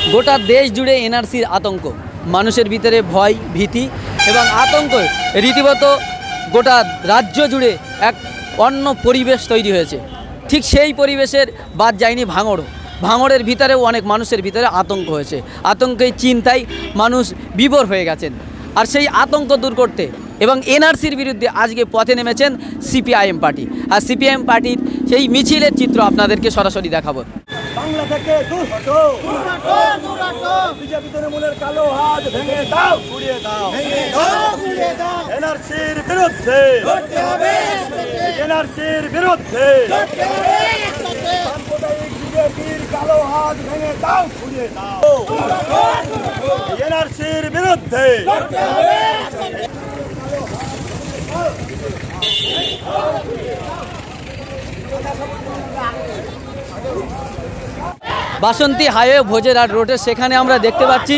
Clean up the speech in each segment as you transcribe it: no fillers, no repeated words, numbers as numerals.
গোটা দেশ জুড়ে এনআরসির আতঙ্ক, মানুষের ভিতরে ভয় ভীতি এবং আতঙ্ক রীতিমত গোটা রাজ্য জুড়ে এক অন্য পরিবেশ তৈরি হয়েছে। ঠিক সেই পরিবেশের বাদ যায়নি ভাঙড়ের ভিতরেও অনেক মানুষের ভিতরে আতঙ্ক হয়েছে। আতঙ্কের চিন্তায় মানুষ বিভোর হয়ে গেছেন। আর সেই আতঙ্ক দূর করতে এবং এনআরসির বিরুদ্ধে আজকে পথে নেমেছেন সিপিআইএম পার্টি। আর সিপিআইএম পার্টির সেই মিছিলের চিত্র আপনাদেরকে সরাসরি দেখাবো। বাংলা থেকে বিজেপি তৃণমূলের কালো হাত ভেঙে দাও, ঘুরিয়ে দাও, এনআরসির বিরুদ্ধে, এনআরসির বিরুদ্ধে, সাম্প্রদায়িক বিজেপির কালো হাত ভেঙে দাও, ঘুরিয়ে দাও, এনআরসির বিরুদ্ধে। বাসন্তী হাইওয়ে ভোজেরহাট রোডে সেখানে আমরা দেখতে পাচ্ছি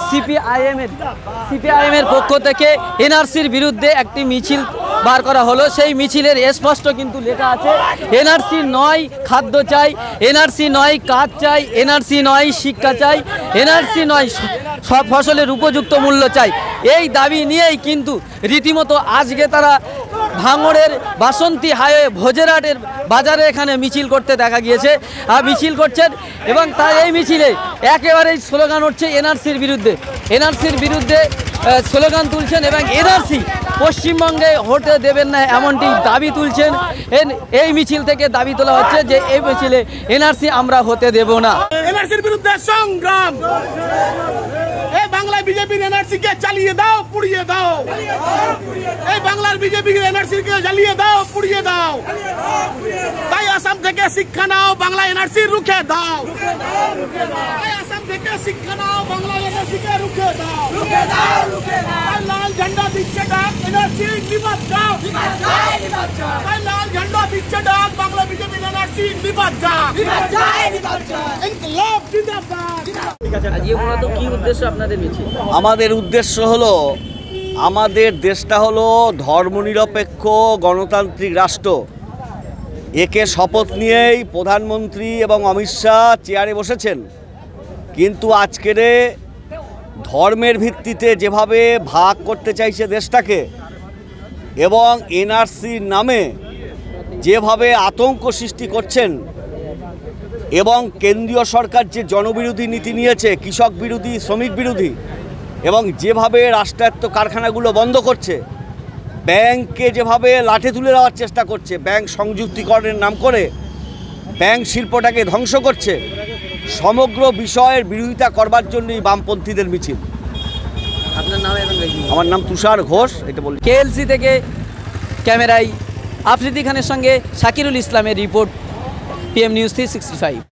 সিপিআইএমের পক্ষ থেকে এনআরসির বিরুদ্ধে একটি মিছিল বার করা হলো। সেই মিছিলের স্পষ্ট কিন্তু লেখা আছে, এনআরসি নয় খাদ্য চাই, এনআরসি নয় কাজ চাই, এনআরসি নয় শিক্ষা চাই, এনআরসি নয় সব ফসলের উপযুক্ত মূল্য চাই। এই দাবি নিয়েই কিন্তু রীতিমতো আজকে তারা ভাঙড়ের বাসন্তী হাইওয়ে ভোজেরহাটের বাজারে এখানে মিছিল করতে দেখা গিয়েছে। আর মিছিল করছেন এবং তাই এই মিছিলে একেবারেই স্লোগান উঠছে এনআরসির বিরুদ্ধে। এনআরসির বিরুদ্ধে স্লোগান তুলছেন এবং এনআরসি পশ্চিমবঙ্গে হতে দেবেন না এমনটি দাবি তুলছেন। এই মিছিল থেকে দাবি তোলা হচ্ছে যে এই মিছিলে এনআরসি আমরা হতে দেব না। এনআরসির বিরুদ্ধে সংগ্রাম। এই বাংলায় বিজেপির এনআরসি কে চালিয়ে দাও, পুড়িয়ে দাও। এই বাংলার বিজেপির এনআরসি কে জ্বালিয়ে দাও, পুড়িয়ে দাও। তাই আসাম থেকে শিক্ষা নাও, বাংলা এনআরসি রুখে দাও। তাই আসাম থেকে শিক্ষা নাও, বাংলা এনআরসি কে রুখে দাও। তাই লাল ঝান্ডা দিচ্ছে ডাক, এনআরসি নিবাদ দাও। তাই লাল ঝান্ডা দিচ্ছে ডাক, বাংলা বিজেপির এনআরসি নিবাদ দাও। ইনকলাব জিন্দাবাদ। কি উদ্দেশ্য আপনাদের মিছিল? আমাদের উদ্দেশ্য হলো, আমাদের দেশটা হলো ধর্মনিরপেক্ষ গণতান্ত্রিক রাষ্ট্র। একে শপথ নিয়েই প্রধানমন্ত্রী এবং অমিত শাহ চেয়ারে বসেছেন। কিন্তু আজকের ধর্মের ভিত্তিতে যেভাবে ভাগ করতে চাইছে দেশটাকে এবং এনআরসির নামে যেভাবে আতঙ্ক সৃষ্টি করছেন এবং কেন্দ্রীয় সরকার যে জনবিরোধী নীতি নিয়েছে, কৃষক বিরোধী, শ্রমিক বিরোধী, এবং যেভাবে রাষ্ট্রায়ত্ত কারখানাগুলো বন্ধ করছে, ব্যাংককে যেভাবে লাঠি তুলে দেওয়ার চেষ্টা করছে, ব্যাংক সংযুক্তিকরণের নাম করে ব্যাংক শিল্পটাকে ধ্বংস করছে, সমগ্র বিষয়ের বিরোধিতা করবার জন্যই বামপন্থীদের মিছিল। আপনার নাম? আমার নাম তুষার ঘোষ। এটা বলি কেএলসি থেকে ক্যামেরায় আফ্রিদি খানের সঙ্গে শাকিরুল ইসলামের রিপোর্ট, PM News 365।